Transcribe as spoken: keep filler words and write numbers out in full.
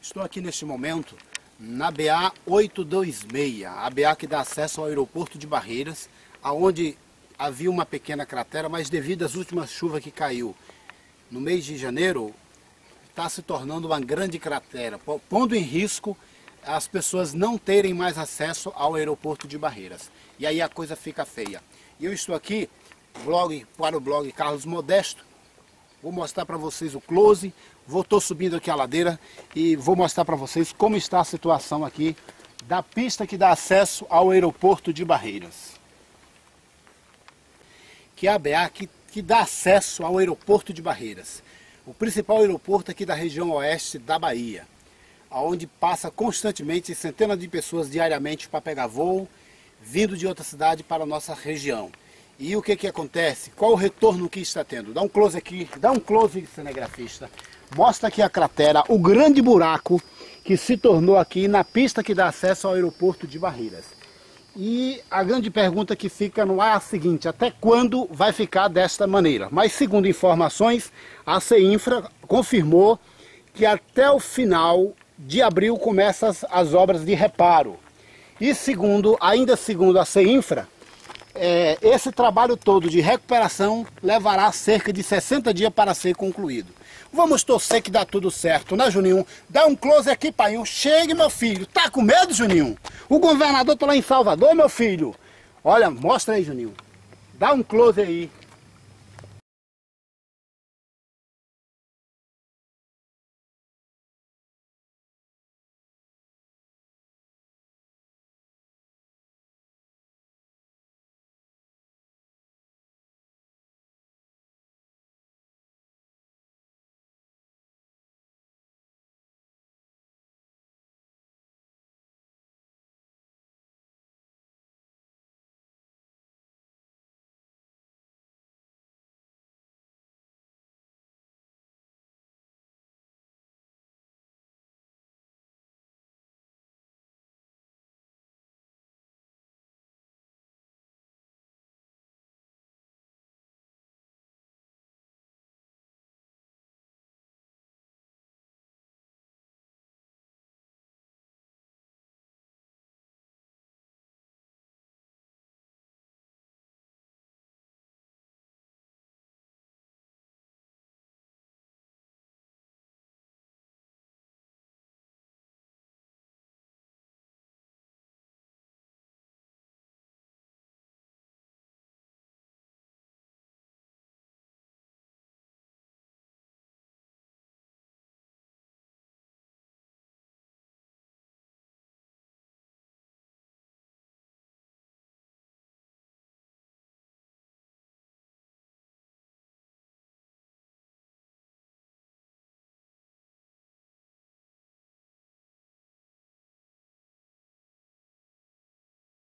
Estou aqui neste momento na B A oitocentos e vinte e seis, a B A que dá acesso ao aeroporto de Barreiras, aonde havia uma pequena cratera, mas devido às últimas chuvas que caiu no mês de janeiro, está se tornando uma grande cratera, pondo em risco as pessoas não terem mais acesso ao aeroporto de Barreiras. E aí a coisa fica feia. E eu estou aqui blog, para o blog Carlos Modesto. Vou mostrar para vocês o close. Vou tô subindo aqui a ladeira e vou mostrar para vocês como está a situação aqui da pista que dá acesso ao aeroporto de Barreiras. Que é a B A que, que dá acesso ao aeroporto de Barreiras. O principal aeroporto aqui da região oeste da Bahia, onde passa constantemente centenas de pessoas diariamente para pegar voo, vindo de outra cidade para a nossa região. E o que que acontece? Qual o retorno que está tendo? Dá um close aqui, dá um close, cinegrafista. Mostra aqui a cratera, o grande buraco que se tornou aqui na pista que dá acesso ao aeroporto de Barreiras. E a grande pergunta que fica no ar é a seguinte: até quando vai ficar desta maneira? Mas segundo informações, a CEINFRA confirmou que até o final de abril começam as, as obras de reparo. E segundo, ainda segundo a CEINFRA, é, esse trabalho todo de recuperação levará cerca de sessenta dias para ser concluído. Vamos torcer que dá tudo certo, né, Juninho? Dá um close aqui, pai. Chegue, meu filho. Tá com medo, Juninho? O governador tá lá em Salvador, meu filho. Olha, mostra aí, Juninho. Dá um close aí.